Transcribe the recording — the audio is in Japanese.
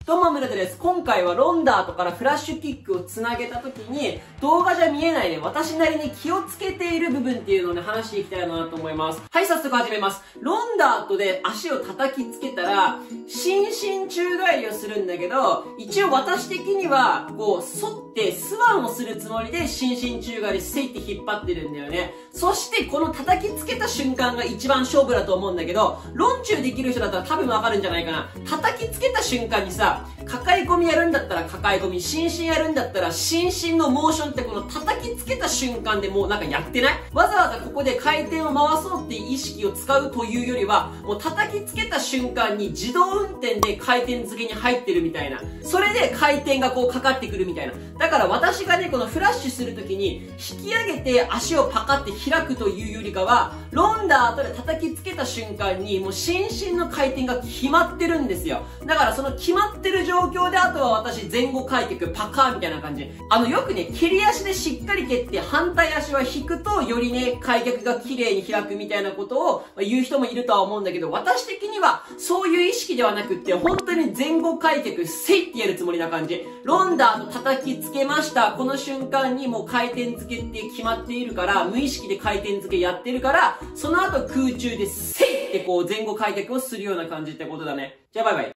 どうも村田です。今回はロンダートからフラッシュキックをつなげた時に、動画じゃ見えないね、私なりに気をつけている部分っていうのをね、話していきたいなと思います。はい、早速始めます。ロンダートで足を叩きつけたら、伸身宙返りをするんだけど、一応私的には、こう、反ってスワンをするつもりで、伸身宙返りせいって引っ張ってるんだよね。そして、この叩きつけた瞬間が一番勝負だと思うんだけど、ロンチューできる人だったら多分わかるんじゃないかな。叩きつけた瞬間にさ、抱え込みやるんだったら抱え込み、伸身やるんだったら伸身のモーションってこの叩きつけた瞬間でもうなんかやってない？わざわざここで回転を回そうっていう意識を使うというよりは、もう叩きつけた瞬間に自動運転で回転付けに入ってるみたいな。それで回転がこうかかってくるみたいな。だから私がね、このフラッシュするときに引き上げて足をパカって開くというよりかは、ロンダートで叩きつけた瞬間にもう伸身の回転が決まってるんですよ。だからその決まってる状況であとは私前後開脚パカーみたいな感じ。よくね、蹴り足でしっかり蹴って反対足は引くとよりね、開脚が綺麗に開くみたいなことを言う人もいるとは思うんだけど、私的にはそういう意識ではなくって本当に前後開脚せいってやるつもりな感じ。ロンダート叩きつけました。この瞬間にもう回転付けって決まっているから、無意識で回転付けやってるから、その後空中でせいってこう前後開脚をするような感じってことだね。じゃあバイバイ。